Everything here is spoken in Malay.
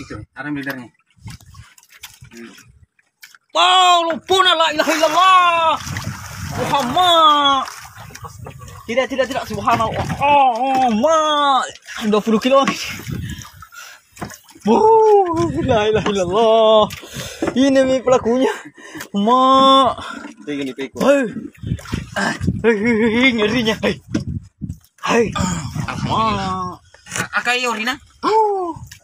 Itu, arang leadernya. Lupa la ilaha illallah. Muhammad. Tidak, subhanallah. Muhammad. 20 kilo. La ilaha illallah. Ini nih pelakunya. Mak. Tinggal di peko. Ngerinya. Hai. Mak. Akai orina.